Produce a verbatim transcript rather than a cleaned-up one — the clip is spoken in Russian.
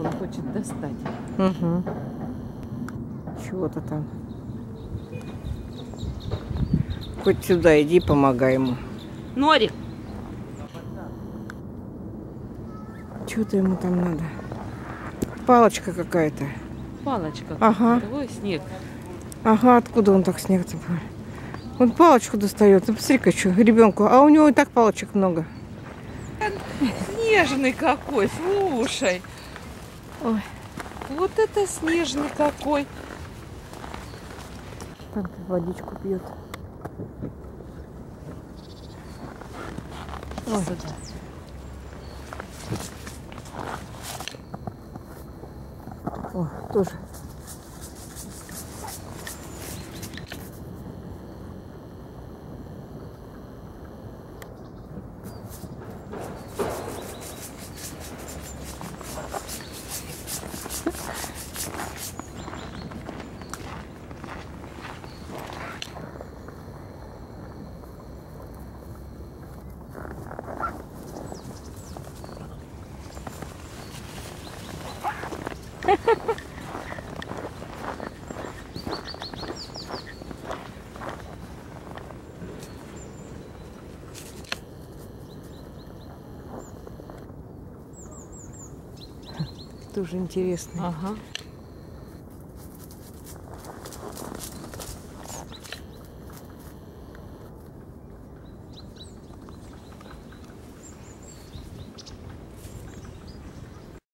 Он хочет достать. Угу. Чего-то там. Хоть сюда иди, помогай ему. Норик! Что-то ему там надо. Палочка какая-то. Палочка. Ага. Ой, снег. Ага, откуда он так снег-то? Он палочку достает. Ну, посмотри-ка, что, ребенку. А у него и так палочек много. Снежный какой, слушай. Ой. Вот это снежный какой. Там водичку пьет. Ой. Сюда. О, тоже. Тоже интересно. Ага.